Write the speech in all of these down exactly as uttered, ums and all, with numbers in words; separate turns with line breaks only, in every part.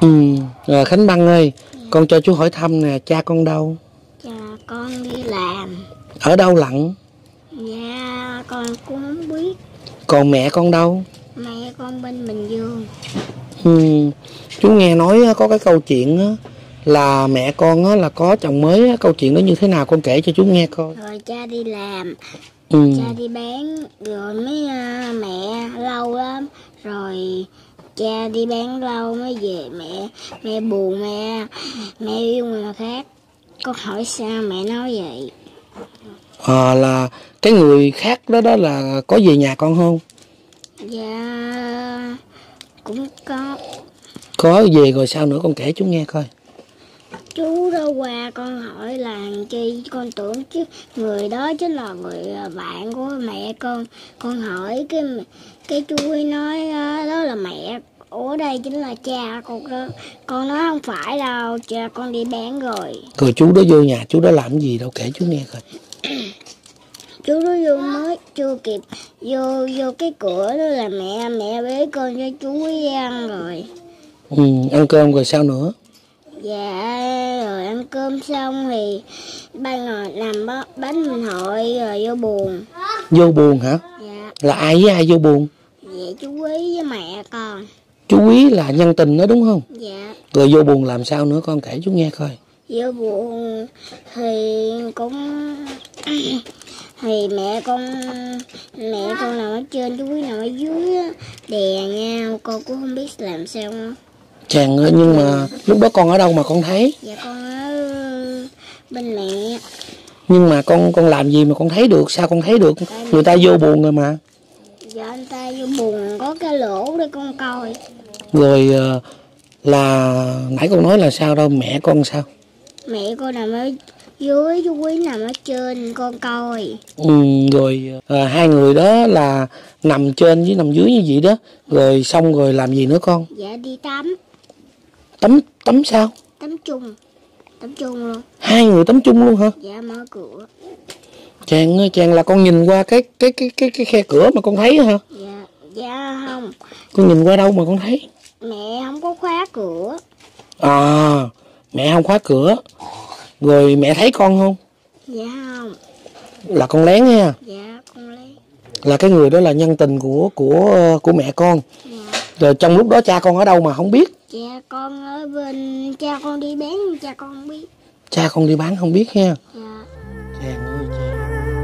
Ừ. À, Khánh Băng ơi, con cho chú hỏi thăm nè, cha con đâu?
Cha con đi làm.
Ở đâu lận?
Dạ con cũng không biết.
Còn mẹ con đâu?
Mẹ con bên Bình Dương.
Ừ. Chú nghe nói có cái câu chuyện á, là mẹ con là có chồng mới á, câu chuyện đó như thế nào con kể cho chú nghe coi.
Rồi cha đi làm,
Ừ.
cha đi bán, rồi mới uh, mẹ lâu lắm. Rồi cha đi bán lâu mới về, mẹ mẹ buồn, mẹ mẹ yêu người khác. Con hỏi sao mẹ nói vậy?
À, là cái người khác đó đó là có về nhà con không?
Dạ cũng có.
Có về rồi sao nữa con kể chú nghe coi.
Chú đó qua con hỏi là chi, con tưởng chứ người đó chính là người bạn của mẹ con. Con hỏi cái cái chú ấy nói đó là mẹ, ủa đây chính là cha con đó. Con nói không phải đâu, cha con đi bán rồi.
Rồi chú đó vô nhà chú đó làm gì đâu, kể chú nghe coi.
Chú đó vô mới chưa kịp vô vô cái cửa đó là mẹ mẹ bế con cho chú ấy ăn rồi.
Ừ, ăn cơm rồi sao nữa?
Dạ rồi ăn cơm xong thì ba ngồi nằm bánh mình hội rồi vô buồn.
Vô buồn hả?
Dạ.
Là ai với ai vô buồn?
Dạ chú Quý với mẹ con.
Chú Quý là nhân tình đó đúng không?
Dạ.
Rồi vô buồn làm sao nữa con kể chú nghe coi.
Vô buồn thì cũng thì mẹ con mẹ con nằm ở trên, chú Quý nằm ở dưới đè nhau, con cũng không biết làm sao không.
Chàng ơi, nhưng mà lúc đó con ở đâu mà con thấy?
Dạ con ở bên mẹ.
Nhưng mà con con làm gì mà con thấy được? Sao con thấy được? Người ta vô buồn rồi mà.
Dạ anh ta vô buồn có cái lỗ để con coi.
Rồi là nãy con nói là sao đâu, mẹ con sao?
Mẹ con nằm ở dưới, chú Quý nằm ở trên, con coi.
Ừ, rồi à, hai người đó là nằm trên với nằm dưới như vậy đó. Rồi xong rồi làm gì nữa con?
Dạ đi tắm.
Tắm tắm sao?
Tắm chung. Tắm chung luôn.
Hai người tắm chung luôn hả?
Dạ mở cửa.
Chàng ơi, chàng là con nhìn qua cái cái cái cái cái khe cửa mà con thấy hả?
Dạ, dạ không.
Con nhìn qua đâu mà con thấy?
Mẹ không có khóa cửa.
À, mẹ không khóa cửa. Rồi mẹ thấy con không?
Dạ không.
Là con lén nha.
Dạ con lấy.
Là cái người đó là nhân tình của của của mẹ con.
Dạ.
Rồi trong lúc đó cha con ở đâu mà không biết?
Cha con ở bên, cha con đi bán, cha con không biết.
Cha con đi bán không biết nha.
Dạ.
Chàng ơi chàng.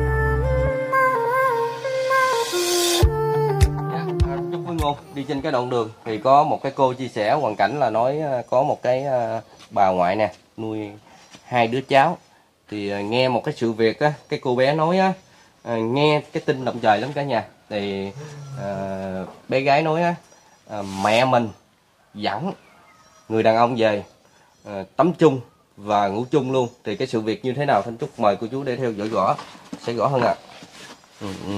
Dạ, chúc Phương Ngôn đi trên cái đoạn đường thì có một cái cô chia sẻ hoàn cảnh là nói có một cái bà ngoại nè nuôi hai đứa cháu, thì nghe một cái sự việc á, cái cô bé nói á, nghe cái tin động trời lắm cả nhà. Thì à, bé gái nói á, à, mẹ mình dẫn người đàn ông về à, tắm chung và ngủ chung luôn. Thì cái sự việc như thế nào Thanh Trúc mời cô chú để theo dõi rõ sẽ rõ hơn ạ. À. Ừ, ừ.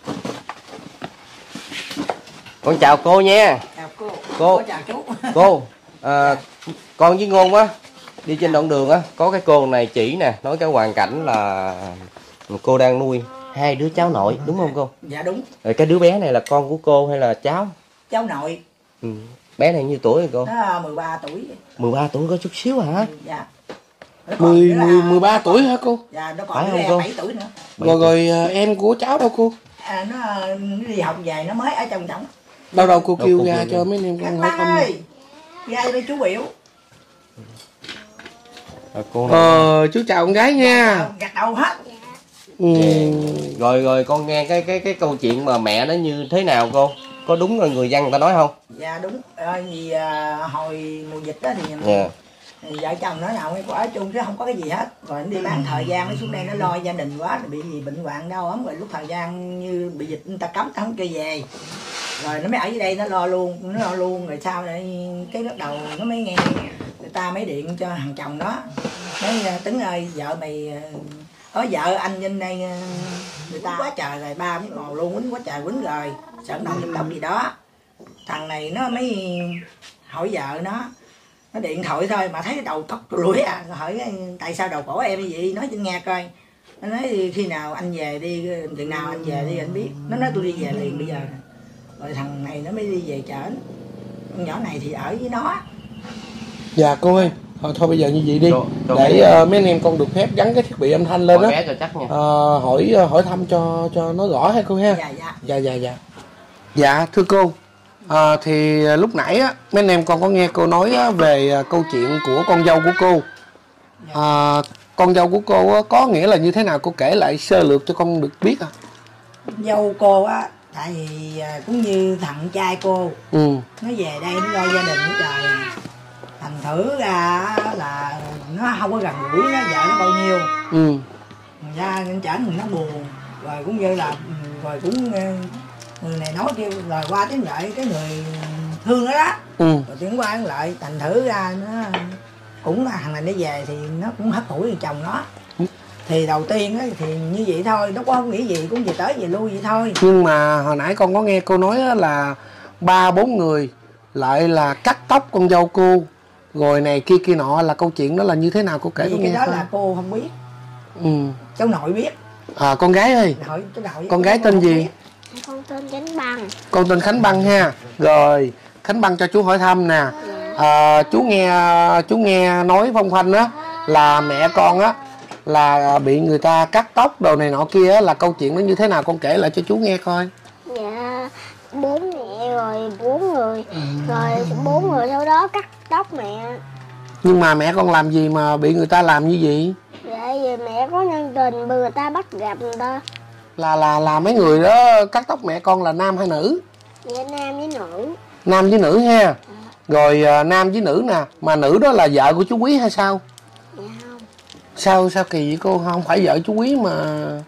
Con chào cô nha.
Chào cô.
Cô,
cô chào chú.
Cô, à, con với Ngôn á đi trên đoạn đường á, có cái cô này chỉ nè, nói cái hoàn cảnh là cô đang nuôi hai đứa cháu nội, đúng không cô?
Dạ đúng.
Rồi cái đứa bé này là con của cô hay là cháu?
Cháu nội.
Ừ. Bé này nhiêu tuổi rồi cô?
Nó mười ba tuổi.
mười ba tuổi, có chút xíu hả?
Dạ.
mười mười ba tuổi hả cô?
Dạ nó
Phải
còn
không
đứa
cô?
bảy tuổi nữa.
Rồi rồi à, em của cháu đâu cô?
À, nó, nó đi học về nó mới ở trong trọng.
Đâu đâu cô
Đâu,
kêu
cô
ra
kêu
cho
đi.
mấy em con
Khánh
hỏi
Băng
thăm.
ơi. Ra đây chú Biểu.
À, cô này...
Ờ, chú chào con gái nha.
Gạt đầu hết.
Ừ.
Rồi rồi con nghe cái cái cái câu chuyện mà mẹ nó như thế nào cô? Có đúng là người dân người ta nói không?
Dạ đúng. À, vì à, hồi mùa dịch đó thì
Yeah.
vợ chồng nó nào cũng ở chung chứ không có cái gì hết. Rồi nó đi bán thời gian nó xuống đây nó lo gia đình quá, nó bị gì bệnh hoạn đau ốm, rồi lúc thời gian như bị dịch người ta cấm ta không cho về. Rồi nó mới ở dưới đây nó lo luôn, nó lo luôn rồi sau này cái bắt đầu nó mới nghe người ta mới điện cho thằng chồng đó. Nói Tấn ơi, vợ mày có vợ anh trên đây người ta quá trời rồi, ba mới ngồi luôn quýnh quá trời quýnh rồi, sợ động giật động gì đó. Thằng này nó mới hỏi vợ nó. Nó điện thoại thôi mà thấy đầu tóc lũi à, hỏi tại sao đầu cổ em như vậy, nói cho nghe coi. Nó nói khi nào anh về đi, chừng nào anh về đi anh biết. Nó nói tôi đi về liền bây giờ. Rồi thằng này nó mới đi về chở. Con nhỏ này thì ở với nó.
Dạ cô ơi, thôi, thôi bây giờ như vậy đi,
Cho- cho
để
bé-
uh, mấy anh em con được phép gắn cái thiết bị âm thanh lên
Hỏi
đó.
bé cho chắc nha.
Ờ, hỏi hỏi thăm cho cho nó rõ hay cô ha.
Dạ dạ.
Dạ dạ dạ. Dạ thưa cô, à, thì lúc nãy á mấy anh em con có nghe cô nói á, về à, câu chuyện của con dâu của cô. À, con dâu của cô á, có nghĩa là như thế nào, cô kể lại sơ lược cho con được biết à.
Dâu cô á, tại vì à, cũng như thằng trai cô,
Ừ.
nó về đây nó lo gia đình của trời, thành thử ra á là nó không có gần gũi nó vợ nó bao nhiêu.
Ừ.
Ra anh trở mình nó buồn, rồi cũng như là rồi cũng ờ, người này nói kêu lời qua tiếng lại cái người thương nó đó,
Ừ.
rồi tiếng qua tiếng lại, thành thử ra nó cũng là thằng này nó về thì nó cũng hất hủi với chồng nó. Thì đầu tiên ấy, thì như vậy thôi, nó cũng không nghĩ gì, cũng về tới về lui vậy thôi.
Nhưng mà hồi nãy con có nghe cô nói á, là ba bốn người lại là cắt tóc con dâu cô, rồi này kia kia nọ, là câu chuyện đó là như thế nào, cô kể
Vì
con
cái
nghe
đó
coi.
là cô không biết,
Ừ.
cháu nội biết.
À, con gái ơi,
Nội, cháu nội
con gái
cô
tên
không
gì?
biết.
Con tên Chánh Bằng.
Con tên Khánh Băng ha. Rồi Khánh Băng cho chú hỏi thăm nè. À, chú nghe chú nghe nói phong phanh á là mẹ con á là bị người ta cắt tóc đồ này nọ kia á, là câu chuyện nó như thế nào, con kể lại cho chú nghe coi.
Dạ, bốn mẹ rồi bốn người, rồi bốn người sau đó cắt tóc mẹ.
Nhưng mà mẹ con làm gì mà bị người ta làm như vậy?
Dạ, vì mẹ có nhân tình bị người ta bắt gặp người ta.
Là là là mấy người đó cắt tóc mẹ con là nam hay nữ?
Dạ, nam với nữ.
Nam với nữ ha. Rồi à, nam với nữ nè, mà nữ đó là vợ của chú Quý hay sao?
Dạ không.
Sao sao kỳ vậy cô, không phải vợ chú Quý mà.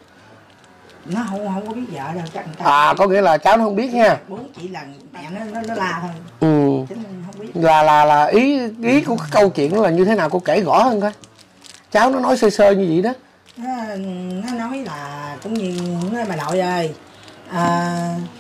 Nó không không có biết vợ đâu, chắc người ta.
À, có nghĩa là cháu nó không biết ha.
Bốn chỉ lần mẹ nó nó, nó la thôi,
Ừ.
chứ mình không biết.
Là là là ý ý của cái câu chuyện đó là như thế nào, cô kể rõ hơn coi. Cháu nó nói sơ sơ như vậy đó.
Nó, nó nói là cũng như nói bà nội ơi, à,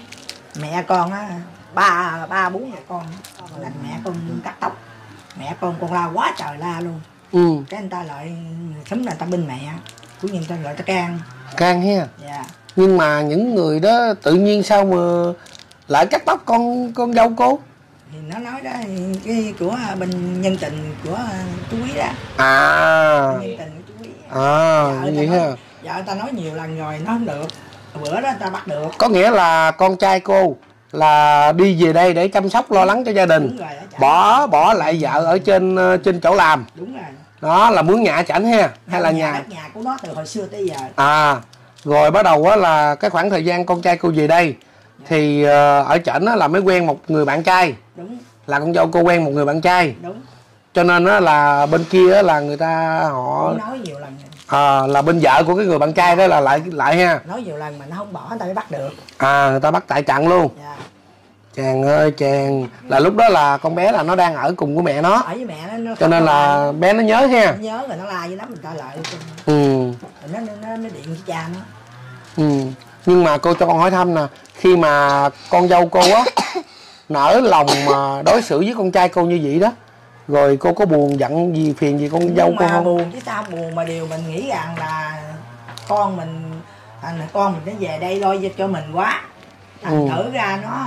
mẹ con á, ba ba bốn mẹ con là mẹ con cắt tóc, mẹ con con la quá trời la luôn.
Ừ.
Cái người ta lại sớm là người ta bên mẹ, cũng như người ta gọi ta can.
Can ha.
Dạ.
Nhưng mà những người đó tự nhiên sao mà lại cắt tóc con con dâu cô?
Thì nó nói đó, cái của bên nhân tình của chú Quý đó.
À.
Nhân tình của chú Quý.
À,
Vợ
như
ta
vậy
nói-
ha.
Vợ ta nói nhiều lần rồi nó không được, bữa đó người ta bắt được.
Có nghĩa là con trai cô là đi về đây để chăm sóc lo lắng cho gia đình,
Đúng rồi đó, chả-
bỏ bỏ lại vợ ở trên ờ, trên chỗ làm,
đúng rồi.
đó là mướn nhà chảnh ha, hay là nhà.
đất nhà của nó từ hồi xưa tới giờ.
À, rồi bắt đầu á là cái khoảng thời gian con trai cô về đây thì ờ, ở trển á là mới quen một người bạn trai,
Đúng
là con dâu cô quen một người bạn trai,
đúng.
cho nên á là bên kia á là người ta họ
Cũng nói nhiều lần rồi.
à, là bên vợ của cái người bạn trai đó là lại lại ha.
Nói nhiều lần mà nó không bỏ, người ta mới bắt được.
À, người ta bắt tại trận luôn.
Dạ.
Chàng ơi chàng, là lúc đó là con bé là nó đang ở cùng của mẹ nó,
Ở với mẹ nó, nó
cho
không
nên
có
là
ai.
bé nó nhớ ha.
Nó nhớ rồi nó la với nó mình ta lại,
Ừ.
rồi nó, nó, nó, nó điện với cha nó.
Ừ. Nhưng mà cô cho con hỏi thăm nè, khi mà con dâu cô á nỡ lòng mà đối xử với con trai cô như vậy đó, rồi cô có buồn giận gì phiền gì con
Nhưng
dâu cô
mà
không?
buồn chứ sao không buồn, mà điều mình nghĩ rằng là con mình, thành con mình nó về đây lo cho mình quá, thành
Ừ.
thử ra nó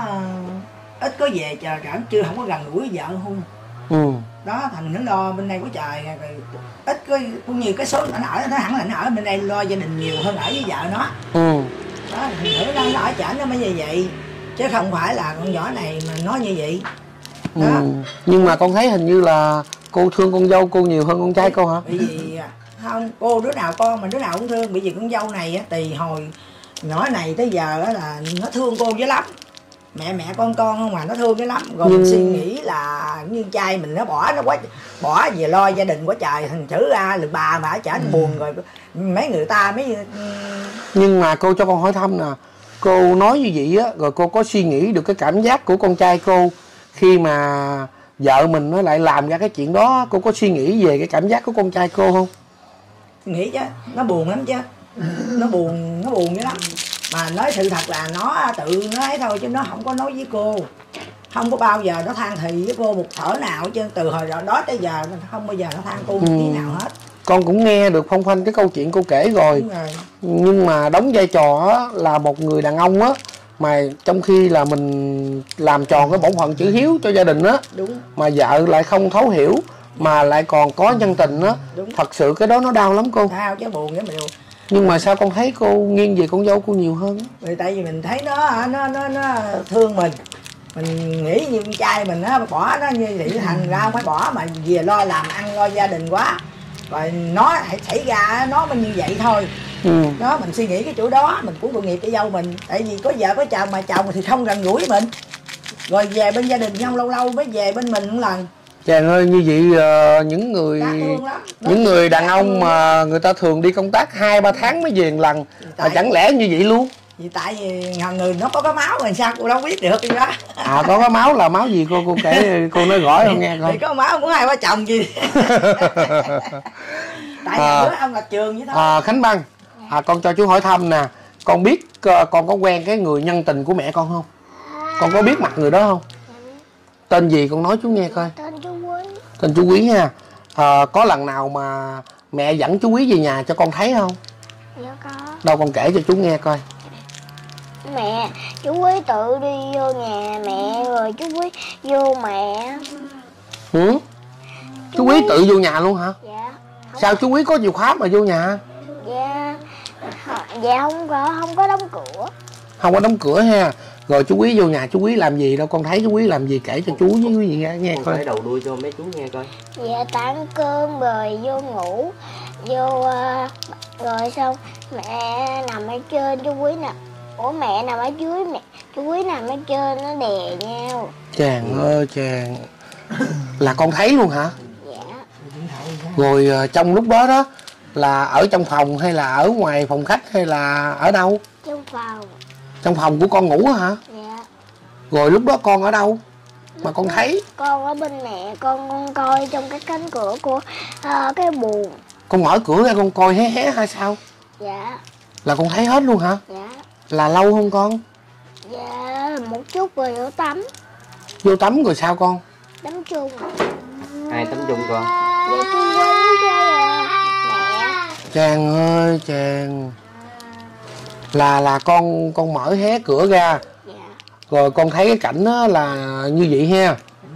ít có về chờ cản, chưa không có gần gũi với vợ hôn.
Ừ.
Đó thành nó lo bên đây của trời, rồi ít có cũng như cái số nó ở, nó hẳn là nó ở bên đây lo gia đình nhiều hơn ở với vợ nó.
Ừ.
Đó thành thử ra nó ở chảnh nó mới như vậy, chứ không phải là con nhỏ này mà nói như vậy.
Ừ.
Đó.
Nhưng mà con thấy hình như là cô thương con dâu cô nhiều hơn con trai cô hả?
Bởi vì không, cô đứa nào con mà đứa nào cũng thương, bởi vì con dâu này á, từ hồi nhỏ này tới giờ á là nó thương cô dữ lắm, mẹ mẹ con con không mà nó thương dữ lắm, rồi mình
Nhưng-
suy nghĩ là như trai mình nó bỏ nó quá, bỏ về lo gia đình của trời, thành thử ra là bà mà chả
Ừ.
buồn rồi mấy người ta mấy.
Nhưng mà cô cho con hỏi thăm nè, cô nói như vậy á, rồi cô có suy nghĩ được cái cảm giác của con trai cô khi mà vợ mình nó lại làm ra cái chuyện đó, cô có suy nghĩ về cái cảm giác của con trai cô không?
Nghĩ chứ nó buồn lắm chứ, nó buồn nó buồn dữ lắm, mà nói sự thật là nó tự nó ấy thôi chứ nó không có nói với cô, không có bao giờ nó than thì với cô một thở nào hết trơn, từ hồi đó tới giờ nó không bao giờ nó than cô một tí
Ừ.
nào hết.
Con cũng nghe được phong phanh cái câu chuyện cô kể rồi,
Đúng rồi.
nhưng mà đóng vai trò á, là một người đàn ông á, mà trong khi là mình làm tròn cái bổn phận chữ hiếu cho gia đình á,
Đúng.
mà vợ lại không thấu hiểu, mà lại còn có nhân tình đó.
Đúng.
Thật sự cái đó nó đau lắm cô.
Đau chứ buồn chứ mình.
Nhưng mà sao con thấy cô nghiêng về con dâu cô nhiều hơn?
Vì tại vì mình thấy nó nó nó nó thương mình, mình nghĩ như con trai mình á, bỏ nó như vậy thành ra không phải bỏ mà về lo làm ăn lo gia đình quá, rồi nó xảy ra nó mới như vậy thôi.
Ừ.
Đó, mình suy nghĩ cái chỗ đó mình cũng tội nghiệp cho dâu mình, tại vì có vợ có chồng mà chồng thì không gần gũi mình, rồi về bên gia đình nhau lâu lâu mới về bên mình một lần.
Chàng ơi, như vậy uh, những người những người đàn ông mà người ta thường đi công tác hai ba tháng mới về một lần, mà chẳng lẽ như vậy luôn?
Vì tại vì người nó có cái máu rồi sao cô đâu biết được cái đó.
À, có cái máu là máu gì cô cô kể cô nói rõ không nghe coi.
Thì có máu của hai ba chồng gì. Tại vì
à,
đứa ông là trường vậy thôi.
À, Khánh Băng, à, con cho chú hỏi thăm nè, con biết uh, con có quen cái người nhân tình của mẹ con không? Con có biết mặt người đó không? Tên gì con nói chú nghe coi.
Tên chú Quý.
Tên chú Quý ha. À, có lần nào mà mẹ dẫn chú Quý về nhà cho con thấy không?
Dạ có.
Đâu con kể cho chú nghe coi.
Mẹ, chú Quý tự đi vô nhà mẹ rồi chú Quý vô mẹ.
Ừ? Chú, chú Quý tự vô nhà luôn hả?
Dạ. Không.
Sao chú Quý có chìa khóa mà vô nhà?
Dạ. Dạ không có, không có đóng cửa.
Không có đóng cửa ha. Rồi chú Quý vô nhà chú Quý làm gì đâu, con thấy chú Quý làm gì kể cho chú với quý vị nghe, nghe coi.
Phải đầu đuôi cho mấy chú nghe coi.
Dạ ăn cơm rồi vô ngủ, vô uh, rồi xong mẹ nằm ở trên, chú Quý nè. Ủa mẹ nằm ở dưới, mẹ chú Quý nằm ở trên nó đè nhau.
Chàng ơi chàng. Là con thấy luôn hả?
Dạ.
Rồi uh, trong lúc đó đó là ở trong phòng hay là ở ngoài phòng khách hay là ở đâu?
Trong phòng.
Trong phòng của con ngủ hả?
Dạ.
Rồi lúc đó con ở đâu mà con thấy?
Con ở bên mẹ con, con coi trong cái cánh cửa của uh, cái buồng.
Con mở cửa ra con coi hé hé hay sao?
Dạ.
Là con thấy hết luôn hả?
Dạ.
Là lâu không con?
Dạ một chút rồi vô tắm.
Vô tắm rồi sao con?
Tắm chung.
Ai tắm chung con?
Dạ chú Quý cái uh, mẹ.
Chàng ơi chàng. Là là con con mở hé cửa ra.
Dạ.
Rồi con thấy cái cảnh đó là như vậy ha.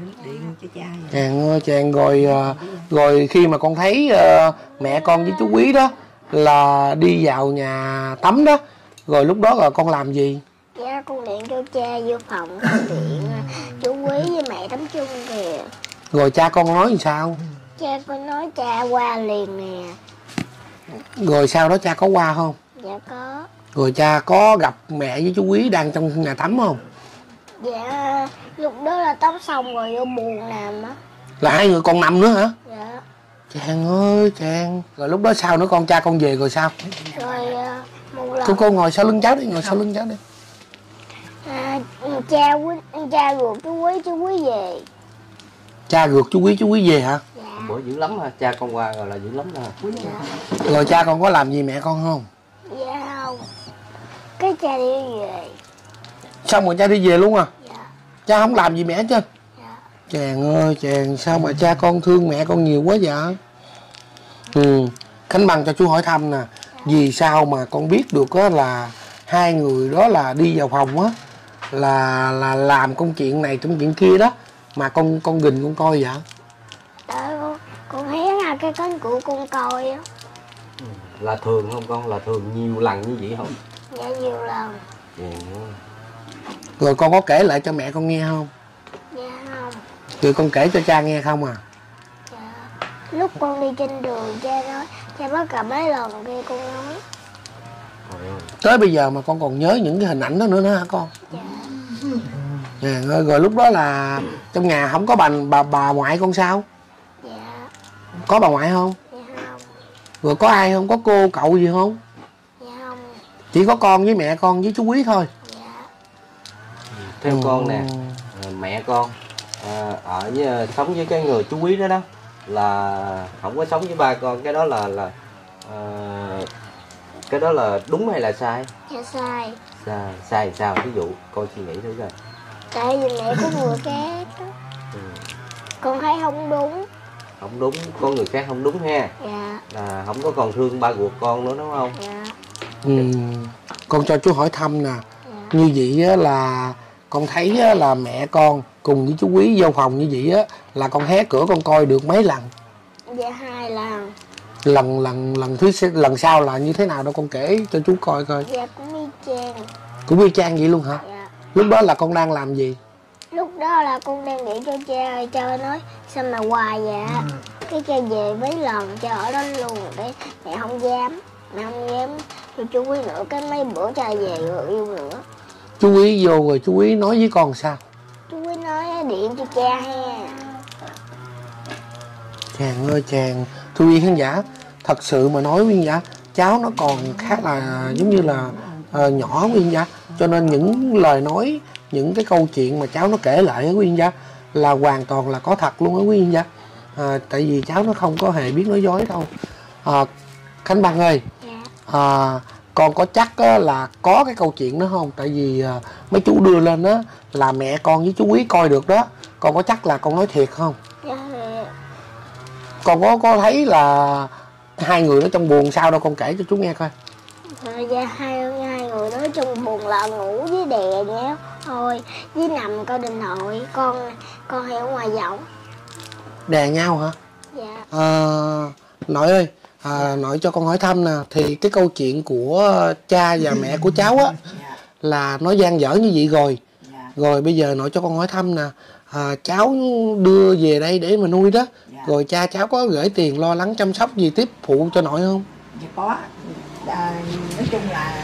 Chàng ơi chàng. Rồi rồi khi mà con thấy uh, mẹ con với chú Quý đó là đi vào nhà tắm đó, rồi lúc đó là con làm gì?
Dạ con điện cho cha vô phòng, con điện chú Quý với mẹ tắm chung kìa.
Rồi cha con nói làm sao?
Cha con nói cha qua liền nè.
Rồi sau đó cha có qua không?
Dạ có.
Rồi cha có gặp mẹ với chú Quý đang trong nhà tắm không?
Dạ lúc đó là tắm xong rồi vô buồng nằm á.
Là hai người còn nằm nữa hả?
Dạ.
Chàng ơi chàng. Rồi lúc đó sao nữa con, cha con về rồi sao?
Rồi một lần
Cô cô ngồi sau lưng cháu đi, ngồi sau lưng cháu đi.
À, cha quý, cha ruột chú Quý, chú Quý về.
Cha ruột chú Quý, chú Quý về hả?
Dạ.
Bữa dữ lắm ha, cha con qua rồi là dữ lắm nè.
Dạ.
Rồi cha con có làm gì mẹ con không?
Dạ không. Cái cha đi về.
Xong rồi cha đi về luôn à?
Dạ.
Cha không làm gì mẹ hết trơn?
Dạ.
Chàng ơi chàng, sao mà cha con thương mẹ con nhiều quá vậy? Ừ, Khánh Bằng cho chú hỏi thăm nè. Vì sao mà con biết được á là hai người đó là đi vào phòng á là là làm công chuyện này công chuyện kia đó mà con con gìn con coi vậy?
Tại con, con hé ra cái cánh cửa con coi á.
Là thường không con? Là thường nhiều lần như vậy không?
Dạ nhiều lần.
Dạ.
Rồi con có kể lại cho mẹ con nghe không?
Dạ không.
Rồi con kể cho cha nghe không à?
Dạ. Lúc con đi trên đường cha nói, cha bắt gặp mấy lần kia con nói.
Tới bây giờ mà con còn nhớ những cái hình ảnh đó nữa nữa hả con?
Dạ.
À, rồi, rồi lúc đó là trong nhà không có bà bà bà ngoại con sao?
Dạ.
Có bà ngoại không?
Dạ không.
Rồi có ai không? Có cô cậu gì không?
Dạ không.
Chỉ có con với mẹ con với chú Quý thôi.
Dạ.
Theo
Ừ.
con nè, mẹ con à, ở với, sống với cái người chú Quý đó đó là không có sống với ba con, cái đó là là à, cái đó là đúng hay là sai?
Dạ sai.
Sai, sai thì sao? Ví dụ con suy nghĩ thử coi.
Tại vì mẹ có người khác đó.
Ừ.
Con thấy không đúng.
Không đúng, có người khác không đúng ha.
Dạ.
Là không có còn thương ba ruột con nữa đúng không?
Dạ.
Ừ. Con cho chú hỏi thăm nè.
Dạ.
Như vậy á, là con thấy á, là mẹ con cùng với chú Quý vô phòng như vậy á là con hé cửa con coi được mấy lần?
Dạ hai lần.
Lần lần lần thứ lần sau là như thế nào đâu, con kể cho chú coi coi.
Dạ cũng y chang.
Cũng y chang vậy luôn hả?
Dạ.
Lúc đó là con đang làm gì?
Lúc đó là con đang điện cho cha, cha nói sao mà hoài vậy. Ừ. Cái cha về mấy lần cha ở đó luôn, cái mẹ không dám, mẹ không dám cho chú Quý nữa, cái mấy bữa cha về rồi yêu nữa.
Chú Quý vô rồi chú Quý nói với con sao?
Chú Quý nói điện cho cha ha.
Chàng ơi chàng, thưa quý khán giả, thật sự mà nói quý khán giả, cháu nó còn khá là giống như là uh, nhỏ quý khán giả, cho nên những lời nói, những cái câu chuyện mà cháu nó kể lại quý khán giả là hoàn toàn là có thật luôn á quý khán giả. À, tại vì cháu nó không có hề biết nói dối đâu. À, Khánh Băng ơi, à, con có chắc á, là có cái câu chuyện đó không? Tại vì à, mấy chú đưa lên đó là mẹ con với chú Quý coi được đó, con có chắc là con nói thiệt không?
Dạ.
Con có có thấy là hai người đó trong buồn sao đâu, con kể cho chú nghe coi.
Dạ hai, hai người đó trong buồn là ngủ với đè nhé thôi, với nằm coi điện thoại, con con hay ở ngoài võng.
Đè nhau hả?
Dạ.
À, nội ơi, à, nội cho con hỏi thăm nè, thì cái câu chuyện của cha và mẹ của cháu á là nó dang dở như vậy rồi. Rồi bây giờ nội cho con hỏi thăm nè, à, cháu đưa về đây để mà nuôi đó, rồi cha cháu có gửi tiền lo lắng chăm sóc gì tiếp phụ cho nội không?
Dạ có. À, nói chung là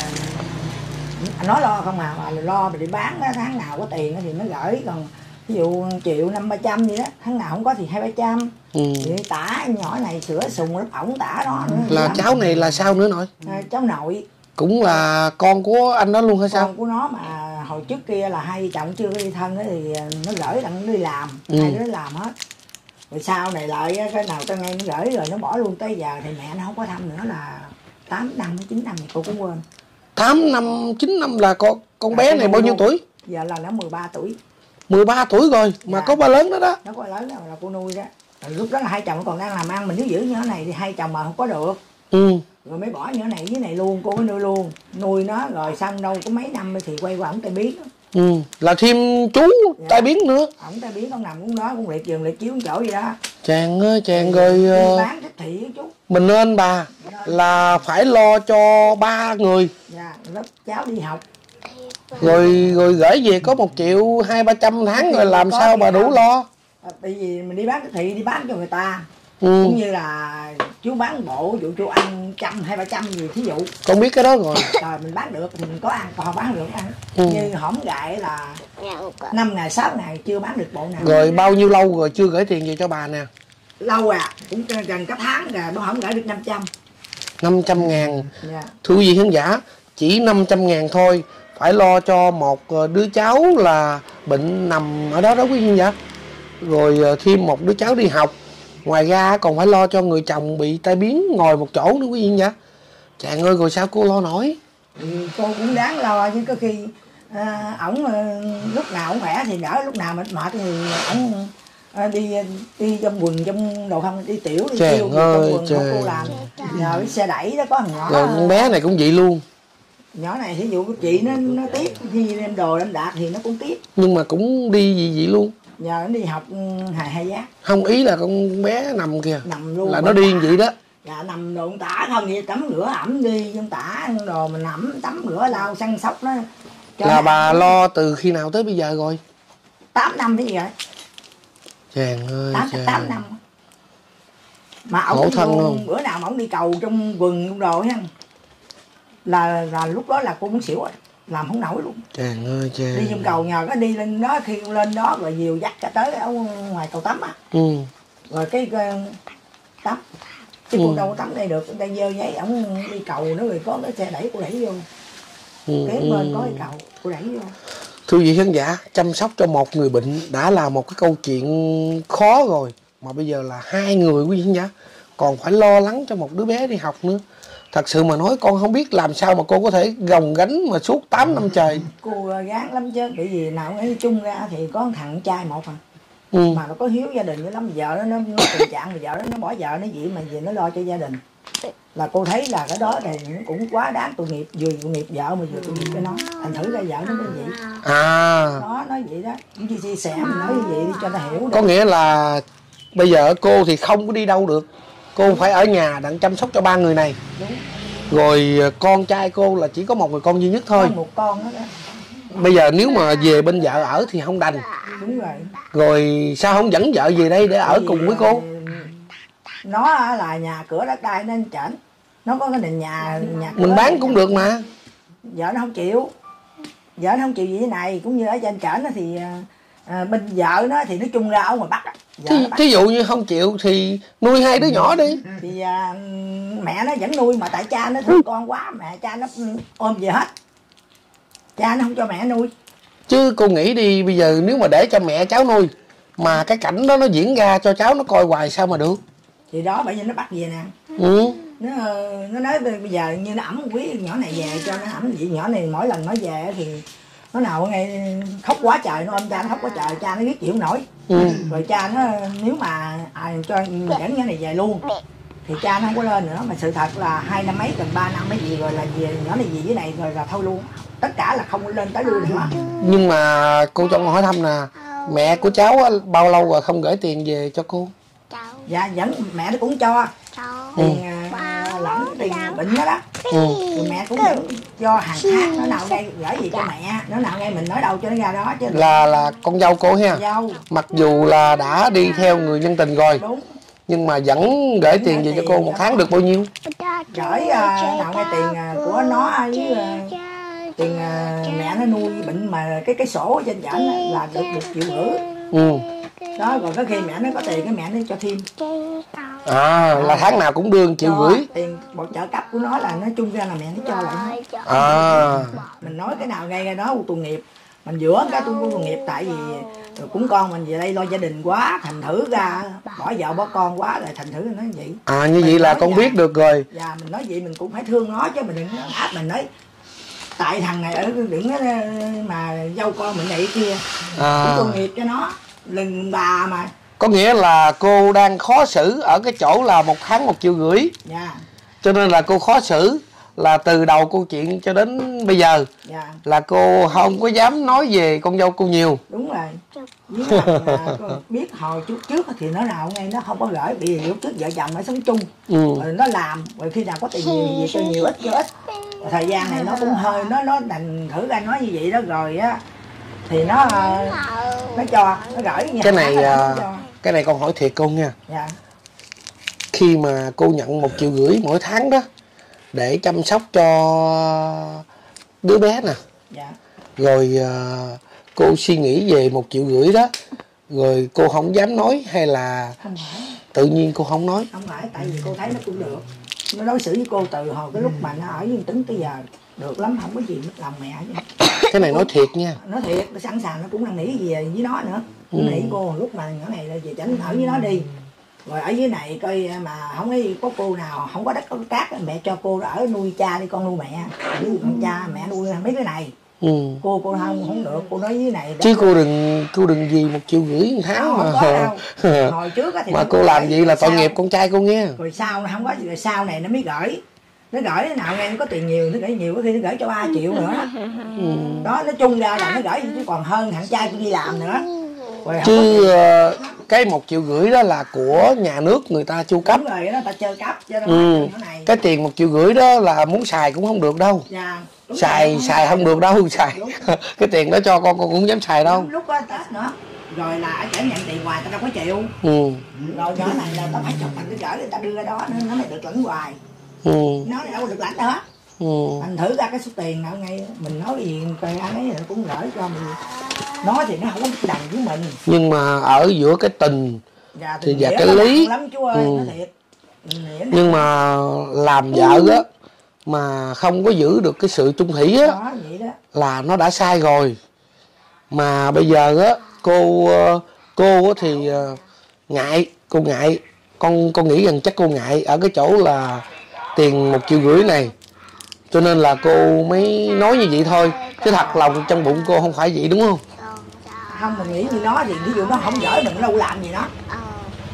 nó lo không à, mà lo mà đi bán đó, tháng nào có tiền thì nó gửi, còn ví dụ triệu năm ba trăm gì đó, tháng nào không có thì hai ba trăm. Ừ. Thì tả nhỏ này sữa sùng lớp ổng tả nó nữa.
Là lắm. Cháu này là sao nữa nội?
À, cháu nội.
Cũng là con của anh đó luôn hay sao?
Con của nó mà hồi trước kia là hai chồng chưa có đi thân đó, thì nó gửi đặng nó đi làm, ừ. Hai đứa làm hết. Rồi sau này lại cái nào tao nghe nó gửi rồi nó bỏ luôn, tới giờ thì mẹ nó không có thăm nữa là tám năm chín năm thì cô cũng quên.
Tám năm chín năm là con con bé này bao nhiêu tuổi?
Giờ là nó mười ba tuổi.
Mười ba tuổi rồi mà dạ. Có ba lớn đó đó.
Nó có lớn đó là cô nuôi đó. Rồi lúc đó là hai chồng còn đang làm ăn, mình nếu giữ nhỏ này thì hai chồng mà không có được. Ừ. Rồi mới bỏ nhỏ này với này luôn, cô mới nuôi luôn. Nuôi nó rồi xong đâu có mấy năm thì quay qua ổng tai biến.
Ừ, là thêm chú dạ. Tai biến nữa.
Ổng tai biến, con nằm cũng đó, cũng liệt giường liệt chiếu chỗ gì đó.
Chàng ơi, chàng rồi uh,
bán thích thị chú.
Mình nên bà là phải lo cho ba người.
Dạ, lớp cháu đi học.
Rồi rồi gửi về có một triệu hai ba trăm tháng rồi làm sao mà đủ lo?
À, tại vì mình đi bán cái thị đi bán cho người ta. Ừ. Cũng như là chú bán bộ, dụ chú ăn trăm hai ba trăm gì thí dụ.
Con biết cái đó rồi.
Rồi mình bán được thì mình có ăn, còn không bán được ăn. Ừ. Như hổm gại là năm ngày sáu ngày chưa bán được bộ nào.
Rồi bao nhiêu lâu rồi chưa gửi tiền về cho bà nè?
Lâu à, cũng gần cả tháng rồi, nó không gửi được năm trăm.
Năm trăm ngàn. Yeah. Thưa quý vị khán giả, chỉ năm trăm ngàn thôi, phải lo cho một đứa cháu là bệnh nằm ở đó đó quý vị khán giả. Rồi thêm một đứa cháu đi học. Ngoài ra còn phải lo cho người chồng bị tai biến ngồi một chỗ nữa quý vị khán giả. Chàng ơi, rồi sao cô lo nổi?
Ừ, cô cũng đáng lo chứ, có khi à, ổng lúc nào ổng khỏe thì đỡ, lúc nào mệt mệt thì ổng à, đi đi trong quần trong đồ không, đi tiểu đi tiêu trong quần không cô làm. Nhờ cái xe đẩy đó có thằng nhỏ.
Rồi con bé này cũng vậy luôn.
Nhỏ này thí dụ chị nó nó tiếp, khi đem đồ đem đạc thì nó cũng tiếp.
Nhưng mà cũng đi gì vậy luôn.
Nhờ nó đi học hài hai giác.
Không, ý là con bé nằm kìa.
Nằm luôn.
Là nó đi vậy đó.
Dạ nằm đồ tả không vậy, tắm rửa ẩm đi trong tả đồ mình ẩm tắm rửa lau săn sóc đó.
Là bà lo từ khi nào tới bây giờ rồi?
Tám năm thế gì vậy?
Chàng ơi chàng.
Tám năm. Mà ổng thân luôn, bữa nào mà ổng đi cầu trong vườn trong đồ ha. Là là lúc đó là cô muốn xỉu rồi, làm không nổi luôn.
Chàng ơi chàng.
Đi trong cầu nhờ có đi lên đó, khi lên đó rồi nhiều dắt cả tới ở ngoài cầu tắm á. Ừ. Rồi cái tắm. Chứ ừ. Cô đâu có tắm đây được, người ta dơ giấy, ổng đi cầu nó rồi có cái xe đẩy cô đẩy vô. Ừ. Kế bên có cái cầu, cô đẩy vô.
Thưa quý vị khán giả, chăm sóc cho một người bệnh đã là một cái câu chuyện khó rồi. Mà bây giờ là hai người quý vị khán giả, còn phải lo lắng cho một đứa bé đi học nữa. Thật sự mà nói con không biết làm sao mà cô có thể gồng gánh mà suốt tám năm trời.
Cô gán lắm chứ, bởi vì nào ấy chung ra thì có thằng trai một à. Ừ. Mà nó có hiếu gia đình dữ lắm, vợ nó nó, nó tình trạng mà vợ nó, nó bỏ vợ nó gì mà về nó lo cho gia đình. là cô thấy là cái đó thì cũng quá đáng, tội nghiệp, vừa tội nghiệp vợ mà vừa tội nghiệp cho nó, thành thử ra vợ nó mới vậy.
À,
Nó nói vậy đó, cũng chia chia sẻ mình nói như vậy đi cho nó hiểu.
có nghĩa là bây giờ cô thì không có đi đâu được, cô phải ở nhà đặng chăm sóc cho ba người này.
Đúng.
Rồi con trai cô là chỉ có một người con duy nhất thôi.
Có một con đó, đó.
Bây giờ nếu mà về bên vợ ở thì không đành.
Đúng rồi.
Rồi sao không dẫn vợ về đây để ở
Vì
cùng với cô?
nó là nhà cửa đất đai nên chảnh, nó có cái nền nhà nhà cửa
Mình bán cũng được mà.
Vợ nó không chịu, vợ nó không chịu gì thế này, cũng như ở trên trển thì à, bên vợ nó thì nói chung ra ở ngoài Bắc á.
Thí, thí dụ như không chịu thì nuôi hai đứa nhỏ đi.
Thì à, mẹ nó vẫn nuôi mà tại cha nó thương con quá, mẹ cha nó ôm về hết, cha nó không cho mẹ nuôi.
Chứ cô nghĩ đi, bây giờ nếu mà để cho mẹ cháu nuôi mà cái cảnh đó nó diễn ra cho cháu nó coi hoài sao mà được.
Thì đó bởi vì nó bắt về nè.
Ừ.
Nó nó nói bây giờ như nó ẩm quý nhỏ này về cho nó ẩm vậy, nhỏ này mỗi lần nó về thì nó nào ngay khóc quá trời, nó ôm cha nó khóc quá trời, cha nó biết chịu nổi. Ừ. Rồi cha nó nếu mà à, cho dẫn nhỏ này về luôn thì cha nó không có lên nữa, mà sự thật là hai năm mấy gần ba năm mấy gì rồi là về nhỏ này về dưới này rồi là thôi luôn, tất cả là không lên tới lui nữa.
Nhưng mà cô cho con hỏi thăm nè, mẹ của cháu bao lâu rồi không gửi tiền về cho cô?
Dạ vẫn mẹ nó cũng cho tiền à, lẫn tiền bệnh đó đó. Ừ. Rồi mẹ cũng vẫn cho hàng tháng, nó nào đây gửi gì cho mẹ, nó nào ngay mình nói đâu cho nó ra đó chứ.
Là là con dâu cô ha.
Dâu.
Mặc dù là đã đi theo người nhân tình rồi.
Đúng.
Nhưng mà vẫn gửi tiền về cho cô, một tháng được bao nhiêu?
Gửi uh, nào ngay tiền uh, của nó với uh, tiền uh, mẹ nó nuôi bệnh mà cái cái sổ trên trển là được một triệu rưỡi. Ừ. Đó, rồi có khi mẹ nó có tiền cái mẹ nó cho thêm.
À, là tháng nào cũng đưa một triệu rưỡi.
Tiền một trợ cấp của nó là nói chung ra là mẹ nó cho lại.
À.
Mình nói cái nào ngay cái đó tội nghiệp. Mình giữa cái tôi tội nghiệp tại vì cũng con mình về đây lo gia đình quá, thành thử ra bỏ vợ bỏ con quá lại thành thử nó vậy.
À, như vậy là con biết được rồi.
Dạ, mình nói vậy mình cũng phải thương nó chứ mình đừng áp mình nói tại thằng này ở đừng mà dâu con mình này kia. À. Cũng tội nghiệp cho nó. Lần bà mà.
Có nghĩa là cô đang khó xử ở cái chỗ là một tháng một triệu rưỡi. Dạ. Cho nên là cô khó xử là từ đầu câu chuyện cho đến bây giờ. Dạ. Là cô không có dám nói về con dâu cô nhiều.
Đúng rồi. Với là biết hồi chút trước thì nó nào ngay nó không có gửi, vì lúc trước vợ chồng nó sống chung. Ừ. Rồi nó làm, rồi khi nào có tiền nhiều gì cho nhiều ít cho ít. Rồi thời gian này nó cũng hơi nó nó đành thử ra nói như vậy đó rồi á. Thì nó nó cho nó gửi nha.
Cái này cái này con hỏi thiệt cô nha. Dạ. Khi mà cô nhận một triệu rưỡi mỗi tháng đó để chăm sóc cho đứa bé nè. Dạ. Rồi cô suy nghĩ về một triệu rưỡi đó, rồi cô không dám nói hay là
không phải.
Tự nhiên cô không nói?
Không phải, tại vì cô thấy nó cũng được. Nó đối xử với cô từ hồi cái lúc mà nó ở với Tính tới giờ được lắm, không có gì mất lòng mẹ vậy.
Cái này nói thiệt nha.
Nói thiệt, nó sẵn sàng, nó cũng năn nỉ gì với nó nữa. Nó ừ. nỉ cô lúc mà nhỏ này là về tránh ở với nó đi. Rồi ở dưới này coi mà không ấy có cô nào không có đất có cát, mẹ cho cô ở nuôi cha đi, con nuôi mẹ. Với con cha mẹ nuôi mấy cái này. Ừ. Cô cô không không được, cô nói dưới này.
Chứ cô đừng cô đừng gì một triệu rưỡi một tháng
không,
mà.
Không có đâu. Hồi trước thì
mà cô làm gì là tội nghiệp con trai cô nghe.
Rồi sau không có gì, rồi sau này nó mới gửi. Nó gửi thế nào nghe nó có tiền nhiều, nó gửi nhiều có khi nó gửi cho ba triệu nữa. Ừ. Đó, nói chung ra là nó gửi chứ còn hơn thằng trai tôi đi làm nữa. Rồi
chứ cái một triệu rưỡi đó là của nhà nước người ta chu cấp.
Đúng rồi, đó ta chơi cấp cho nó
ừ. Này. Cái tiền một triệu rưỡi đó là muốn xài cũng không được đâu. Dạ. Xài rồi, xài không được đâu, xài. Cái tiền đó cho con con cũng dám xài đâu.
Lúc đó Tết nữa. Rồi là ở chợ nhận tiền hoài ta đâu có chịu. Ừ. Rồi nhỏ này là tao phải chụp mình cái gửi người ta đưa ra đó nó mới được lãnh hoài. Ừ. Nó này đâu có được lãnh nữa. Ừ. Anh thử ra cái số tiền nào ngay mình nói cái gì coi anh ấy cũng gửi cho mình. Nói thì nó không có đồng với mình.
Nhưng mà ở giữa cái tình
dạ,
thì và cái lý
lắm chú ơi, ừ. Nó thiệt.
Nhưng mà làm vợ á mà không có giữ được cái sự chung thủy á đó, vậy đó. Là nó đã sai rồi. Mà bây giờ á cô cô thì ngại, cô ngại. Con con nghĩ rằng chắc cô ngại ở cái chỗ là tiền một triệu rưỡi này. Cho nên là cô mới nói như vậy thôi. Chứ thật lòng trong bụng cô không phải vậy đúng không?
Không, mình nghĩ như nó thì ví dụ nó không gửi mình đâu làm gì nó.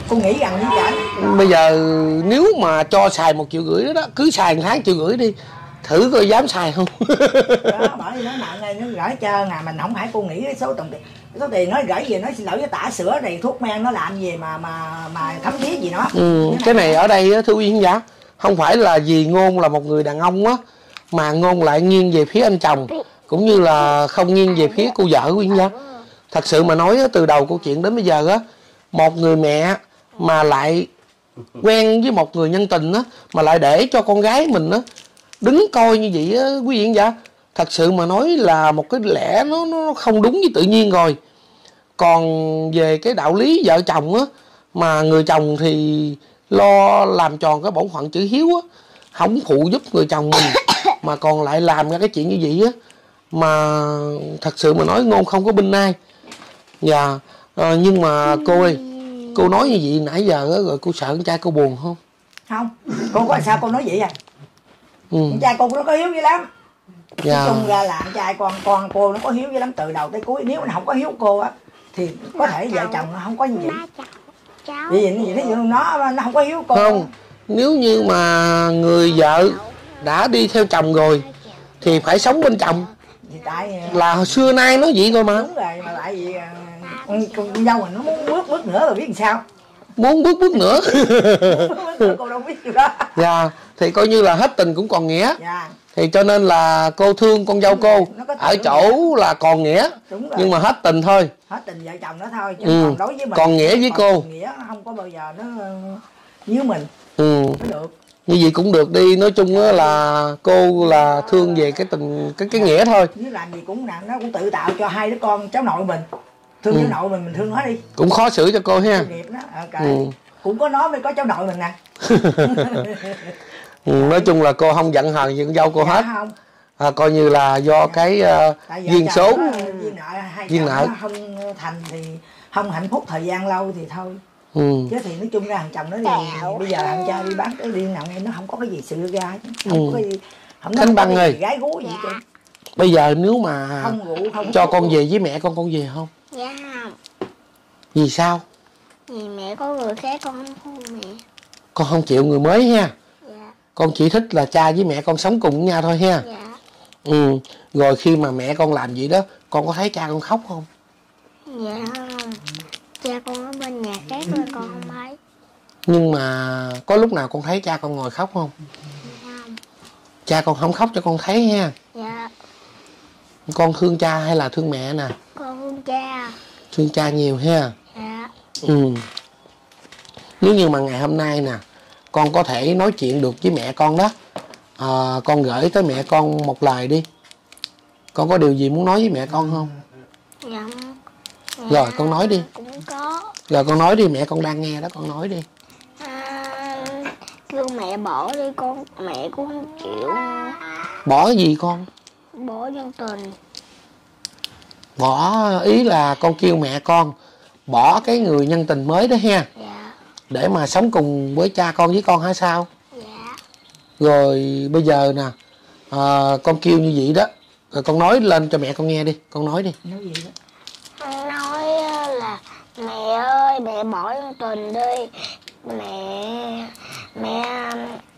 Cô nghĩ rằng như vậy.
Bây giờ nếu mà cho xài một triệu rưỡi đó, đó cứ xài một tháng triệu rưỡi đi, thử coi dám xài không.
Đó, bởi vì nó nặng này nó gửi trơn à, mình không phải cô nghĩ cái số tiền số tiền nó gửi về nó xin lỗi cái tả sữa này thuốc men nó làm gì mà mà mà thấm thía gì nó.
Ừ, cái này ở đây thưa quý khán giả, không phải là vì Ngôn là một người đàn ông á mà Ngôn lại nghiêng về phía anh chồng, cũng như là không nghiêng về phía cô vợ quý khán giả. Thật sự mà nói từ đầu câu chuyện đến bây giờ á, một người mẹ mà lại quen với một người nhân tình á mà lại để cho con gái mình á đứng coi như vậy á quý vị khán giả, thật sự mà nói là một cái lẽ nó nó không đúng với tự nhiên rồi. Còn về cái đạo lý vợ chồng á, mà người chồng thì lo làm tròn cái bổn phận chữ hiếu á, không phụ giúp người chồng mình mà còn lại làm ra cái chuyện như vậy á, mà thật sự mà nói Ngôn không có binh ai. Dạ, à, nhưng mà cô ơi, cô nói như vậy nãy giờ á, rồi cô sợ con trai cô buồn không?
Không, cô có sao cô nói vậy à?
Ừ.
Con trai cô nó có hiếu dữ lắm.
Dạ.
Nói chung ra là con trai con con cô nó có hiếu dữ lắm từ đầu tới cuối. Nếu nó không có hiếu cô á thì có thể vợ chồng nó không có như vậy. Vì vậy như vậy nó nó không có hiếu cô.
Không, nếu như mà người vợ đã đi theo chồng rồi thì phải sống bên chồng.
Thì tại
Là hồi xưa nay nó vậy rồi mà.
đúng rồi, mà tại vì con, con dâu mình nó muốn bước bước nữa rồi biết làm sao.
Muốn bước bước nữa.
Cô đâu biết điều đó.
Dạ, thì coi như là hết tình cũng còn nghĩa.
Dạ.
Thì cho nên là cô thương con dâu cô ở chỗ là còn nghĩa, nhưng mà hết tình thôi.
Hết tình vợ chồng đó thôi, chứ
Ừ.
còn đối với mình
Còn nghĩa với cô.
nghĩa không có bao giờ nó nhớ mình.
Ừ.
Nó được.
Như vậy cũng được đi, nói chung là cô là thương về cái tình cái cái nghĩa thôi.
Nếu làm gì cũng nặng, nó cũng tự tạo cho hai đứa con cháu nội mình. Thương
Ừ.
cháu nội mình mình thương nó đi.
Cũng khó xử cho cô ha.
Nghiệp đó. À, kệ.
Ừ.
Cũng có nó mới có cháu nội mình nè.
Ừ, nói chung là cô không giận hờn gì con dâu cô
Dạ
hết.
không.
À, coi như là do cái uh,
Tại vợ
duyên
chồng
số.
nó, duyên nợ hai
Duyên
chồng
nợ.
nó không thành thì không hạnh phúc thời gian lâu thì thôi.
Ừ.
Chứ thì nói chung ra thằng chồng nó thì bây giờ thằng cha đi bán cái điên nào nghe nó không có cái gì sự ra, không
Ừ.
có cái gì, không
Khánh
có
Băng
cái
ơi.
gì gái gú gì chứ.
Bây giờ nếu mà
Không rượu không
cho
thuốc.
con về với mẹ con, con về không?
Dạ không.
Vì sao?
Vì mẹ có người khác con không có mẹ.
Con không chịu người mới ha.
Dạ.
Con chỉ thích là cha với mẹ con sống cùng với nhau thôi ha.
Dạ.
Ừ. Rồi khi mà mẹ con làm vậy đó, con có thấy cha con khóc không?
Dạ không. Cha con ở bên nhà khác nên con không thấy.
Nhưng mà có lúc nào con thấy cha con ngồi khóc không?
Không.
Cha con không khóc cho con thấy ha.
Dạ.
Con thương cha hay là thương mẹ nè?
Con thương cha.
Thương cha nhiều ha.
Dạ.
Ừ. Nếu như mà ngày hôm nay nè, con có thể nói chuyện được với mẹ con đó, à, con gửi tới mẹ con một lời đi. Con có điều gì muốn nói với mẹ con không?
Dạ.
Rồi con nói đi.
Cũng có.
Rồi con nói đi, mẹ con đang nghe đó, con nói đi.
À, kêu mẹ bỏ đi con, mẹ cũng không chịu.
Bỏ gì con?
Bỏ nhân tình.
Bỏ ý là con kêu mẹ con bỏ cái người nhân tình mới đó ha,
Dạ.
để mà sống cùng với cha con với con hả sao?
Dạ.
Rồi bây giờ nè, à, con kêu như vậy đó, rồi con nói lên cho mẹ con nghe đi, con nói đi.
Nói gì đó.
Con nói là mẹ ơi, mẹ bỏ nhân tình đi. Mẹ mẹ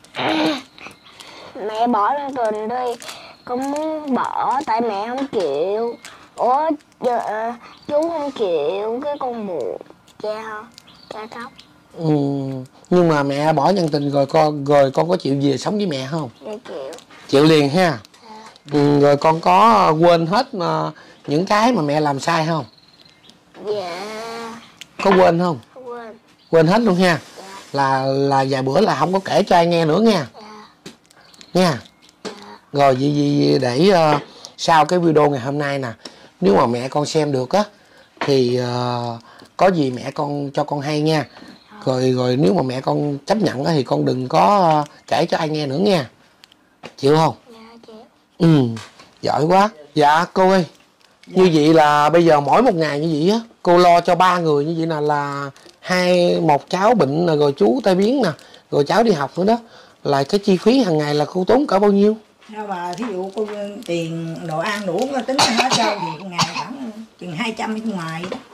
mẹ bỏ nhân tình đi. Con muốn bỏ tại mẹ không chịu. Ủa giờ, chú không chịu cái con buồn. Cha không? Cha khóc.
Ừ, nhưng mà mẹ bỏ nhân tình rồi con rồi con có chịu về sống với mẹ không?
Dạ chịu.
Chịu liền ha. Ừ, rồi con có quên hết uh, những cái mà mẹ làm sai không?
Dạ.
Có quên không?
Quên.
Quên hết luôn ha. Là là vài bữa là không có kể cho ai nghe nữa nha.
Dạ.
Nha. Rồi vậy, vậy để uh, sau cái video ngày hôm nay nè, nếu mà mẹ con xem được á thì uh, có gì mẹ con cho con hay nha. Rồi rồi nếu mà mẹ con chấp nhận á thì con đừng có uh, kể cho ai nghe nữa nha. Chịu không?
Dạ chịu.
Ừ, giỏi quá. Dạ cô ơi, như vậy là bây giờ mỗi một ngày như vậy á, cô lo cho ba người như vậy nè, là hai một cháu bệnh nè, rồi chú tai biến nè, rồi cháu đi học nữa đó, là cái chi phí hàng ngày là cô tốn cả bao nhiêu?
Nhưng mà thí dụ cô tiền đồ ăn đồ uống tính hết trơn thì một ngày khoảng chừng hai trăm bên ngoài đó.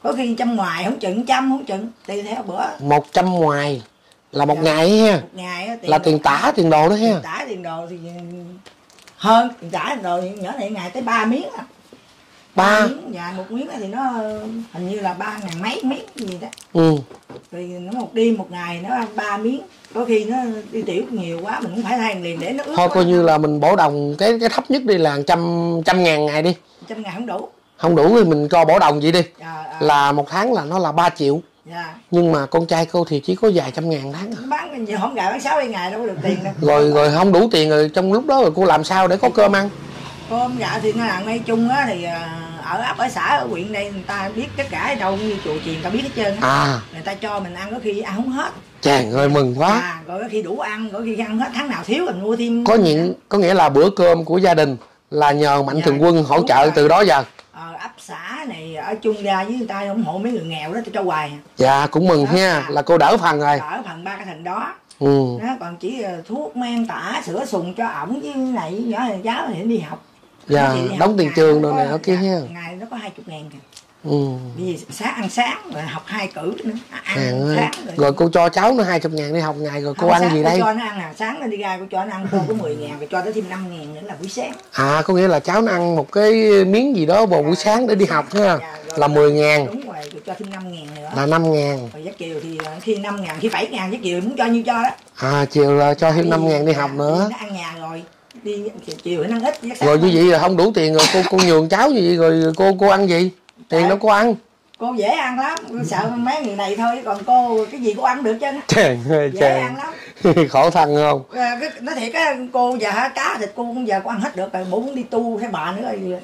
có khi trăm ngoài không chừng, trăm không chừng, tùy theo bữa.
Một trăm ngoài là một dạ. ngày ha.
Một ngày á, tiền
là tiền tả tiền đồ đó ha.
Tiền tả tiền đồ thì hơn, tiền tả tiền đồ thì nhỏ này ngày tới ba miếng à. ba miếng, dạ một miếng thì nó hình như là ba ngàn mấy miếng gì đó.
Ừ.
Thì nó một đêm một ngày nó ăn ba miếng, có khi nó đi tiểu nhiều quá mình cũng phải than liền để nó ướt.
Thôi coi như là mình bổ đồng cái cái thấp nhất đi là trăm trăm ngàn ngày đi.
Trăm ngàn không đủ.
Không đủ thì mình cho bổ đồng vậy đi.
À, à.
Là một tháng là nó là ba triệu.
Dạ.
Nhưng mà con trai cô thì chỉ có vài trăm ngàn tháng à.
Bán nhiều không gạo bán sáu mươi ngày đâu có được tiền đâu.
Rồi rồi không đủ tiền rồi trong lúc đó rồi cô làm sao để có cơm ăn?
Cơm gạo thì nó là ngay chung á, thì ở ấp ở xã ở huyện đây người ta biết tất cả ở đâu như chùa chiền ta biết hết trơn á.
À.
Người ta cho mình ăn có khi ăn không hết.
Chàng ơi mừng quá.
À, rồi có khi đủ ăn, có khi ăn không hết, tháng nào thiếu mình mua thêm.
Có những có nghĩa là bữa cơm của gia đình là nhờ Mạnh Thường Quân hỗ trợ rồi. Từ đó giờ.
Ờ, ấp xã này ở chung ra với người ta ủng hộ mấy người nghèo đó cho hoài.
Dạ cũng mừng ha, à, là cô đỡ phần rồi.
Đỡ phần ba cái thành đó.
Ừ.
Đó, còn chỉ thuốc men tả sữa sùng cho ổng với này nhỏ này cháu thì đi học.
Dạ, đóng tiền trường rồi này ở kia ha.
Ngày nó có hai mươi ngàn kìa.
Ừ.
Vì sáng ăn sáng rồi học hai cử nữa. Ăn
à,
sáng rồi.
Rồi cô cho cháu nó hai mươi ngàn đi học ngày rồi cô
không,
ăn gì đây?
Cô cho nó ăn là sáng nó đi ra cô cho nó ăn cô có mười ngàn rồi cho nó thêm năm ngàn nữa là buổi sáng.
À có nghĩa là cháu nó ăn một cái miếng gì đó vào buổi sáng để đi học ha. Dạ, là mười ngàn.
Đúng rồi, rồi cho thêm năm ngàn nữa.
Là năm ngàn.
Rồi giấc chiều thì khi năm ngàn, khi bảy ngàn giấc chiều muốn cho nhiêu cho đó.
À chiều là cho thêm năm ngàn đi học nữa.
Nó ăn nhà rồi. Đi chiều nó ăn ít.
Rồi như vậy là không đủ tiền rồi cô cô nhường cháu như vậy rồi cô cô ăn gì? Tiền đâu có ăn.
Cô dễ ăn lắm, cô sợ mấy người này thôi, còn cô cái gì cô ăn được chứ.
Trời ơi
dễ
trời.
ăn lắm.
Khổ thân không?
À, cái, nói thiệt á, cô giờ cá thịt cô cũng giờ cô ăn hết được rồi, bố muốn đi tu theo bà nữa rồi.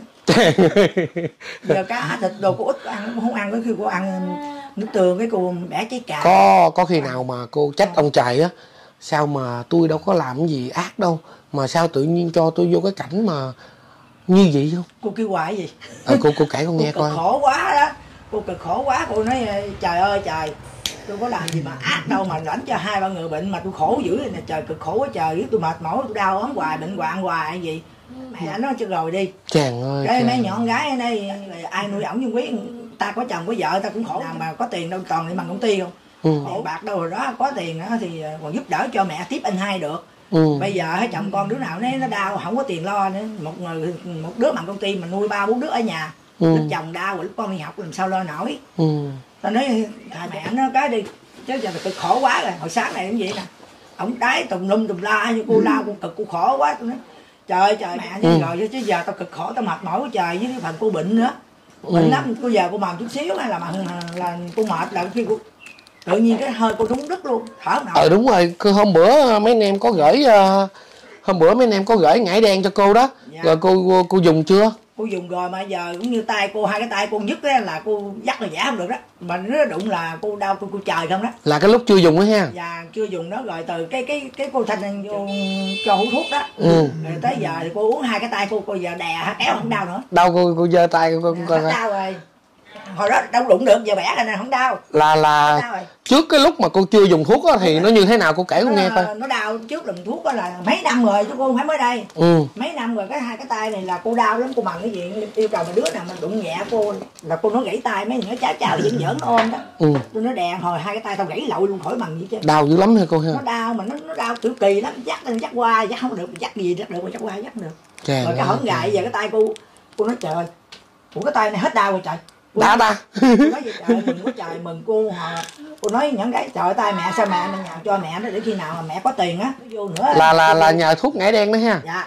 Giờ cá thịt đồ cô ít cô ăn, cô không ăn, có khi cô ăn nước tương cái cô bẻ trái cà.
Có có khi nào mà cô trách ông trời á, sao mà tôi đâu có làm gì ác đâu mà sao tự nhiên cho tôi vô cái cảnh mà như vậy không?
Cô kêu hoài gì?
À, cô cô kể con nghe
cô
coi.
Khổ quá đó, cô cực khổ quá, cô nói trời ơi trời, tôi có làm gì mà ác đâu mà lãnh cho hai ba người bệnh mà tôi khổ dữ nè, trời cực khổ quá trời, tôi mệt mỏi, tôi đau ốm hoài, bệnh hoạn hoài gì. Mẹ nói chứ rồi đi.
Chàng ơi.
Cái
chàng.
mấy nhỏ con gái ở đây ai nuôi ổng như quý, ta có chồng có vợ ta cũng khổ, nào mà có tiền đâu toàn đi bằng công ty không.
Ừ.
Tiền bạc đâu rồi đó, có tiền đó thì còn giúp đỡ cho mẹ tiếp anh hai được.
Ừ.
Bây giờ hai chồng con đứa nào nó nó đau không có tiền lo nữa, một người một đứa bằng công ty mà nuôi ba bốn đứa ở nhà. Ừ. Lúc chồng đau rồi lúc con đi học làm sao lo nổi. Ừ. Tao nói thà mẹ nó cái đi chứ giờ cực khổ quá rồi. Hồi sáng này cũng vậy nè, ổng đái tùm lum tùm la như cô đau cô cực cô khổ quá. Tôi nói trời ơi trời mẹ chứ ừ. rồi chứ giờ tao cực khổ tao mệt mỏi quá trời, với phần cô bệnh nữa, cô bệnh ừ. lắm. Cô giờ cô mầm chút xíu hay là mà là cô mệt là khi cô tự nhiên cái hơi cô trúng đứt luôn, thở không nổi.
Ờ đúng rồi, hôm bữa mấy anh em có gửi uh, hôm bữa mấy anh em có gửi ngải đen cho cô đó. Dạ. Rồi cô, cô cô dùng chưa?
Cô dùng rồi mà giờ cũng như tay cô, hai cái tay cô nhức đó là cô dắt là giả không được đó, mà nó đụng là cô đau cô, cô trời không đó.
Là cái lúc chưa dùng đó ha.
Dạ chưa dùng đó, rồi từ cái cái cái cô thanh vô cho hút thuốc đó. Ừ. Rồi tới giờ thì cô uống hai cái tay cô, cô giờ đè kéo không đau nữa.
Đau cô cô giơ tay cô
dạ, coi. Đau rồi. Hồi đó đâu đụng được, giờ bẻ ra nè không đau.
Là là trước cái lúc mà cô chưa dùng thuốc á thì nó như thế nào cô kể cô nghe coi.
Nó đau trước dùng thuốc á là mấy năm rồi chứ cô không phải mới đây. Ừ. Mấy năm rồi cái hai cái tay này là cô đau lắm, cô bằng cái gì yêu cầu mà đứa nào mà đụng nhẹ cô là cô nó gãy tay, mấy người nó cháo cháo giỡn giỡn nó ôm đó. Ừ. Tôi nói đè hồi hai cái tay tao gãy lội luôn khỏi bằng gì chứ.
Đau dữ lắm hả cô ha?
Nó đau mà nó nó đau kiểu kỳ lắm, dắt dắt qua dắt không được, dắt gì dắt được mà dắt qua dắt được. Trời rồi cái hổng gại giờ cái tay cô cô nói trời ơi, ủa cái tay này hết đau rồi trời.
Đã ta.
Cô nói vậy trời mừng quá trời mừng cô họ. Cô nói những cái trời tay mẹ sao mẹ mình nhờ cho mẹ đó để khi nào mà mẹ có tiền á vô nữa.
Là là là nhờ thuốc ngải đen đó ha.
Dạ.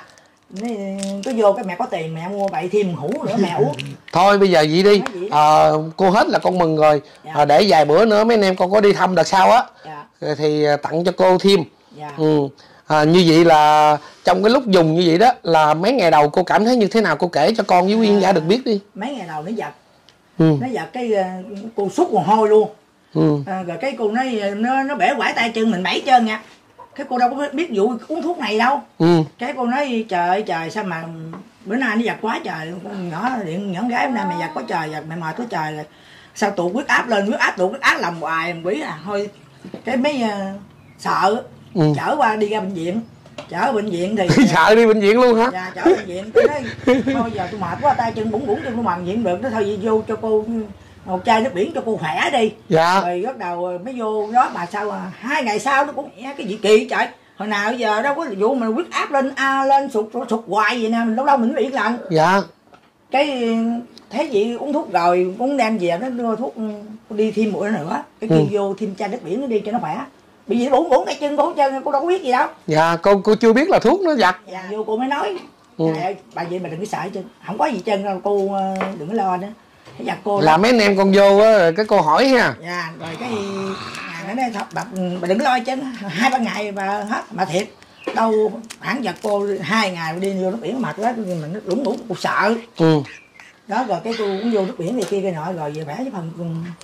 Cứ vô cái mẹ có tiền mẹ mua vậy thêm hũ nữa mẹ uống.
Thôi bây giờ vậy đi. À, cô hết là con mừng rồi. Dạ. À, để vài bữa nữa mấy anh em con có đi thăm đợt sau á. Dạ. Thì tặng cho cô thêm. Dạ. Ừ. À, như vậy là trong cái lúc dùng như vậy đó là mấy ngày đầu cô cảm thấy như thế nào cô kể cho con với Quyên giả được biết đi.
Mấy ngày đầu nó giật. Ừ. Nó giật cái cô xúc mồ hôi luôn. Ừ. À, rồi cái cô nói nó nó bể quải tay chân mình bảy chân nha. Cái cô đâu có biết vụ uống thuốc này đâu. Ừ. Cái cô nói trời ơi trời sao mà bữa nay nó giật quá trời, nhỏ điện nhỏ gái bữa nay mày giật quá trời, giật mày mệt quá trời rồi sao tụt huyết áp lên, huyết áp tụt huyết áp làm hoài làm quỷ à. Thôi cái mấy uh, sợ. Ừ. Chở qua đi ra bệnh viện, chở bệnh viện thì
sợ đi bệnh viện luôn hả?
Dạ chở bệnh viện. Tôi nói thôi giờ tôi mệt quá tay chân bủng bủng chân tôi mần viện được, nó thôi vậy vô cho cô một chai nước biển cho cô khỏe đi.
Dạ.
Rồi bắt đầu mới vô đó mà sao à, hai ngày sau nó cũng cái gì kỳ trời. Hồi nào giờ đâu có vụ mà huyết áp lên a lên sụt sụt hoài vậy nè, mình lâu lâu mình mới yên lặng.
Dạ.
Cái thấy chị uống thuốc rồi cũng đem về nó đưa thuốc đi thêm mũi nữa, cái kia ừ. vô thêm chai nước biển nó đi cho nó khỏe. Bị gì uống uống cái chân cô chân cô đâu có biết gì đâu.
Dạ, cô cô chưa biết là thuốc nó giặt.
Dạ, vô cô mới nói. Ừ. Ơi, bà vậy mà đừng có sợ chân, không có gì chân đâu, cô đừng có lo nữa. Dạ, cô
là mấy anh em con vô á, cái cô hỏi ha.
Dạ, rồi cái nó nói bà, bà đừng lo chân, hai ba ngày bà hết, mà thiệt đâu hẳn giật cô hai ngày đi vô nước biển mệt quá, mình nó đúng đúng cô sợ. Ừ. Đó rồi cái cô cũng vô nước biển này kia cái nọ rồi về khỏe với phần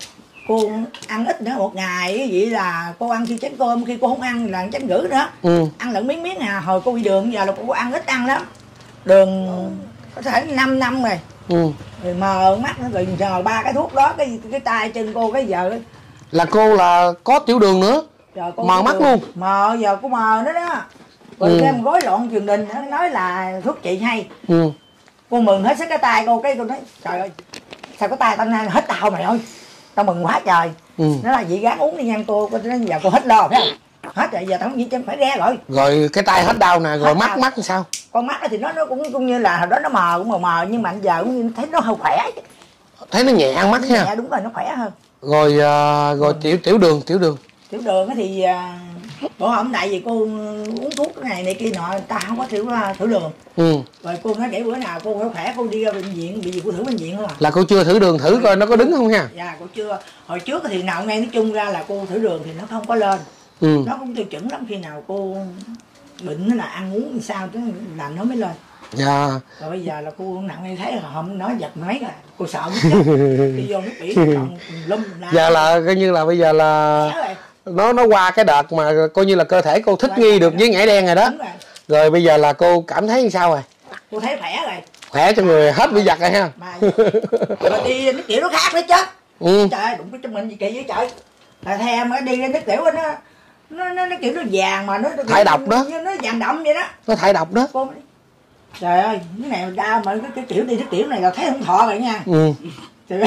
cô ăn ít nữa một ngày cái vậy là cô ăn khi chén cơm, khi cô không ăn là chén rưỡi nữa. Ừ. Ăn lẫn miếng miếng à, hồi cô bị đường giờ là cô ăn ít ăn lắm, đường có thể năm năm rồi. Ừ. Rồi mờ mắt nó rồi nhờ ba cái thuốc đó cái cái tay chân cô cái giờ
là cô là có tiểu đường nữa.
Giờ cô
mờ mắt
đường.
Luôn
Mờ giờ cô mờ nữa đó. Rồi ừ. thêm gói lộn truyền đình nó nói là thuốc trị hay. Ừ. Cô mừng hết sức cái tay cô, cái cô nói trời ơi sao cái tay tao nay hết đau mày ơi, tao mừng quá trời. Ừ. Nó là vậy gán uống đi nha cô, cô nói giờ cô hết lo phải không? Hết rồi giờ tao không gì chân phải ra rồi.
Rồi cái tay hết đau nè, rồi hết mắt đau. Mắt làm sao?
Con mắt thì nó nó cũng cũng như là hồi đó nó mờ cũng mờ mờ nhưng mà giờ cũng thấy nó hơi khỏe.
Thấy nó nhẹ ăn mắt ha.
Nhẹ đúng rồi, nó khỏe hơn.
Rồi uh, rồi ừ. tiểu tiểu đường, tiểu đường.
Tiểu đường thì uh, bữa hôm nay vì cô uống thuốc cái này này kia nọ, ta không có tiểu thử đường. Ừ. Rồi cô nói để bữa nào cô phải khỏe cô đi ra bệnh viện, bị gì cô thử bệnh viện không à?
Là cô chưa thử đường thử rồi. Coi nó có đứng không nha?
Dạ cô chưa. Hồi trước thì nào nghe nói chung ra là cô thử đường thì nó không có lên. Ừ. Nó cũng tiêu chuẩn lắm, khi nào cô bệnh là ăn uống làm sao chứ là nó mới lên. Dạ. Rồi bây giờ là cô nặng nghe thấy là không nói giật mấy rồi cô sợ biết chứ. Đi vô nước biển còn lum la.
Dạ là coi như là bây giờ là nó nó qua cái đợt mà coi như là cơ thể cô thích nghi được với nhảy đen rồi đó. Rồi. Rồi bây giờ là cô cảm thấy như sao rồi?
Cô thấy khỏe rồi.
Khỏe cho người hết bị giật rồi ha.
Mà, mà đi nước tiểu nó khác nữa chứ. Ừ. Trời ơi, đụng cái trong mình gì kỳ với trời. Là theo mà đi lên nước tiểu nó nó nó, nó kiểu nó vàng mà nó
thải độc đó.
Nó vàng đậm vậy đó.
Nó thải độc đó.
Cô... Trời ơi, cái này đau mà cái, cái kiểu đi nước tiểu này là thấy không thọ rồi nha. Ừ. Trời ơi.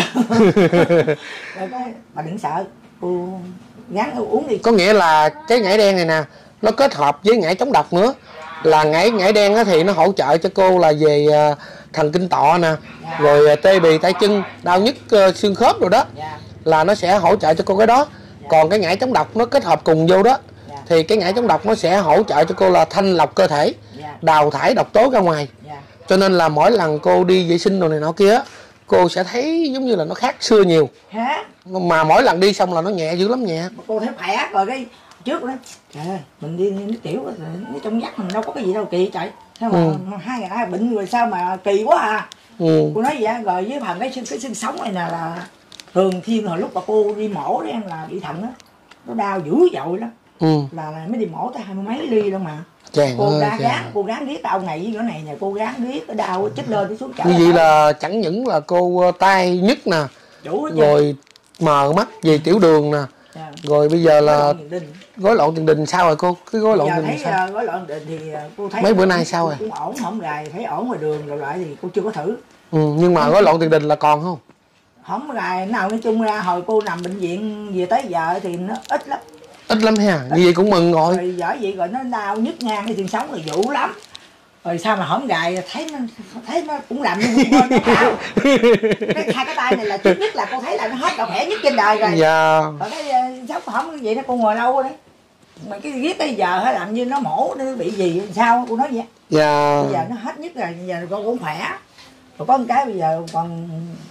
Rồi cái bà đừng sợ, cô gắng uống đi.
Có nghĩa là cái nhảy đen này nè, nó kết hợp với nhảy chống độc nữa. Là nhảy nhảy đen á thì nó hỗ trợ cho cô là về uh, thần kinh tọa nè, dạ. Rồi uh, tê bì tay chân, đau nhức uh, xương khớp rồi đó. Dạ. Là nó sẽ hỗ trợ cho cô cái đó. Dạ. Còn cái nhảy chống độc nó kết hợp cùng vô đó. Dạ. Thì cái nhảy chống độc nó sẽ hỗ trợ cho cô là thanh lọc cơ thể. Dạ. Đào thải độc tố ra ngoài. Dạ. Cho nên là mỗi lần cô đi vệ sinh đồ này nọ kia, cô sẽ thấy giống như là nó khác xưa nhiều. Hả? Mà mỗi lần đi xong là nó nhẹ dữ lắm, nhẹ.
Cô thấy khỏe rồi cái trước đó trời ơi, mình đi nước tiểu rồi trong nhắc mình đâu có cái gì đâu kỳ trời. Sao mà ừ. hai ngày bệnh rồi sao mà kỳ quá à. Ừ. Cô nói vậy rồi với phần cái xương cái xương sống này nè là thường thiên hồi lúc mà cô đi mổ đấy em là bị thận á, nó đau dữ dội lắm. Ừ. Là, là mới đi mổ tới hai mươi mấy ly đâu mà. Chàng cô gán gán cô gán riết đau này với cái này nè, cô gán riết cái đau chết lên cái xuống chở.
Như vậy là chẳng những là cô tay nhức nè, rồi mờ mắt về tiểu đường nè. Dạ. Rồi bây giờ là gói lộn tiền đình sao rồi cô? Cái gói lộn tiền đình sao?
Gói lộn tiền thì cô thấy
mấy bữa nay sao rồi?
Cũng ổn, không gài, thấy ổn ngoài đường rồi lại thì cô chưa có thử.
Ừ, nhưng mà gói lộn tiền đình là còn không?
Không gài nào nói chung ra hồi cô nằm bệnh viện về tới giờ thì nó ít lắm.
Ít lắm ha, như vậy cũng mừng rồi.
Rồi giỏi vậy rồi nó đau nhức ngang cái tiền sống rồi dữ lắm. Rồi sao mà hổng gài thấy nó thấy nó cũng làm như quên nó đau. Cái hai cái tay này là trước nhất là cô thấy là nó hết đau khỏe nhất trên đời rồi. Dạ. Còn cái sống không vậy nó cô ngồi lâu rồi đấy. Mà cái viết bây giờ hay làm như nó mổ nó bị gì sao cô nói vậy. Dạ. Bây giờ nó hết nhất rồi, bây giờ cô cũng khỏe. Rồi có một cái bây giờ còn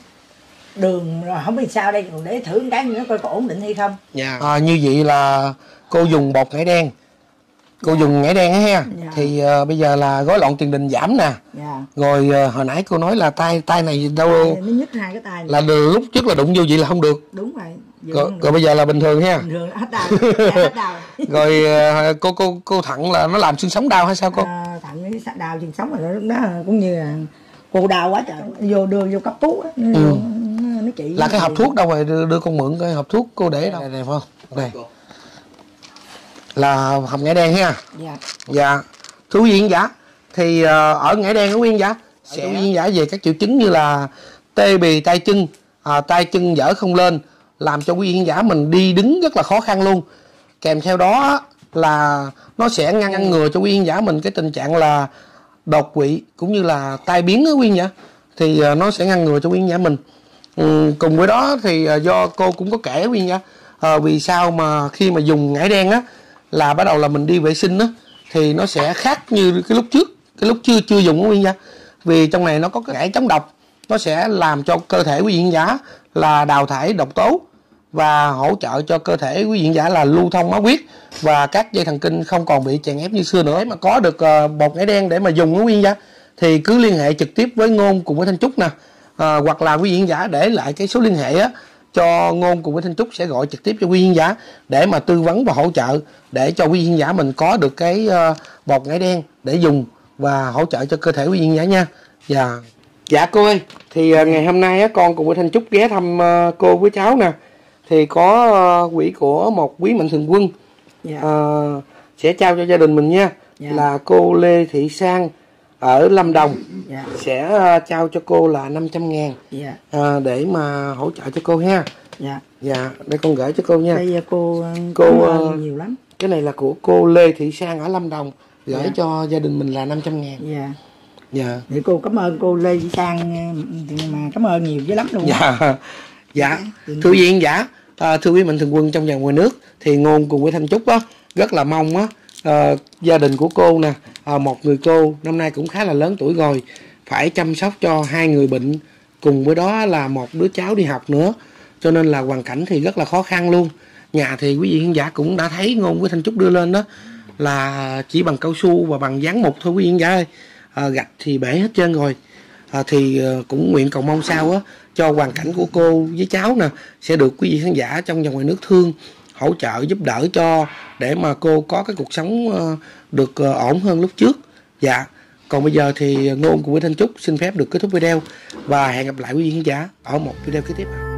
đường rồi không biết sao đây, còn để thử một cái nữa coi có ổn định hay không.
Dạ. À, như vậy là cô dùng bột nhảy đen. Cô dạ. dùng nhảy đen á ha. Dạ. Thì uh, bây giờ là gói lộn tiền đình giảm nè. Dạ. Rồi uh, hồi nãy cô nói là tay tay này đâu
tay nó nhức hai cái tay.
Là lúc trước là đụng vô vậy là không được.
Đúng rồi.
Rồi, rồi bây giờ là bình thường ha.
Bình thường hết đau. Hết đau.
Rồi uh, cô cô cô thận là nó làm xương sống đau hay sao cô?
À, thận nó đau xương sống rồi đó, đó cũng như là cô đau quá trời, vô đưa vô cấp cứu á. Ừ. Nó chỉ
là cái hộp thuốc đâu rồi, đưa, đưa con mượn cái hộp thuốc cô để đâu đây, đây phải không? Đây là hộp nhảy đen ha. Dạ. Dạ. Thú viên giả thì uh, ở nhảy đen ở Nguyên giả sẽ Nguyên giả về các triệu chứng như là tê bì tay chân, à, tay chân dở không lên, làm cho quý vị khán giả mình đi đứng rất là khó khăn luôn. Kèm theo đó là nó sẽ ngăn ngăn ngừa cho quý khán giả mình cái tình trạng là đột quỵ cũng như là tai biến đó quý khán giả. Thì uh, nó sẽ ngăn ngừa cho quý khán giả mình. Ừ, cùng với đó thì uh, do cô cũng có kể quý khán giả uh, vì sao mà khi mà dùng ngải đen á là bắt đầu là mình đi vệ sinh á thì nó sẽ khác như cái lúc trước, cái lúc chưa chưa dùng quý khán giả. Vì trong này nó có cái ngải chống độc, nó sẽ làm cho cơ thể quý khán giả là đào thải độc tố và hỗ trợ cho cơ thể quý vị khán giả là lưu thông máu huyết và các dây thần kinh không còn bị chèn ép như xưa nữa. Mà có được uh, bột ngải đen để mà dùng quý vị khán giả thì cứ liên hệ trực tiếp với Ngôn cùng với Thanh Trúc nè, à, hoặc là quý vị khán giả để lại cái số liên hệ á cho Ngôn cùng với Thanh Trúc sẽ gọi trực tiếp cho quý khán giả để mà tư vấn và hỗ trợ để cho quý khán giả mình có được cái uh, bột ngải đen để dùng và hỗ trợ cho cơ thể quý khán giả nha. Dạ, dạ cô ơi, thì uh, ngày hôm nay á con cùng với Thanh Trúc ghé thăm uh, cô với cháu nè, thì có uh, quỹ của một quý mạnh thường quân, dạ. uh, sẽ trao cho gia đình mình nha, dạ. Là cô Lê Thị Sang ở Lâm Đồng, dạ. Sẽ uh, trao cho cô là năm trăm ngàn, dạ. uh, để mà hỗ trợ cho cô ha. Dạ. Dạ, đây con gửi cho cô nha.
Đây cô
cô uh,
nhiều lắm.
Cái này là của cô Lê Thị Sang ở Lâm Đồng, gửi dạ. cho gia đình mình là năm trăm ngàn.
Dạ.
Dạ.
Thì cô cảm ơn cô Lê Thị Sang, mà cảm ơn nhiều dữ lắm luôn.
Dạ. Dạ. Thưa quý vị giả, à, thưa quý mạnh thường quân trong và ngoài nước, thì Ngôn cùng với Thanh Trúc á rất là mong á, à, gia đình của cô nè, à, một người cô năm nay cũng khá là lớn tuổi rồi, phải chăm sóc cho hai người bệnh, cùng với đó là một đứa cháu đi học nữa, cho nên là hoàn cảnh thì rất là khó khăn luôn. Nhà thì quý vị khán giả cũng đã thấy Ngôn với Thanh Trúc đưa lên đó là chỉ bằng cao su và bằng dán mục thôi quý vị khán giả ơi, à, gạch thì bể hết trơn rồi. À, thì uh, cũng nguyện cầu mong sao á cho hoàn cảnh của cô với cháu nè sẽ được quý vị khán giả trong và ngoài nước thương, hỗ trợ giúp đỡ cho để mà cô có cái cuộc sống uh, được uh, ổn hơn lúc trước. Dạ. Còn bây giờ thì Ngôn cùng với Thanh Trúc xin phép được kết thúc video và hẹn gặp lại quý vị khán giả ở một video kế tiếp.